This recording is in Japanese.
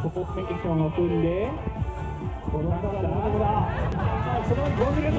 フォーメーションを組んで、この中だ、そのままゴール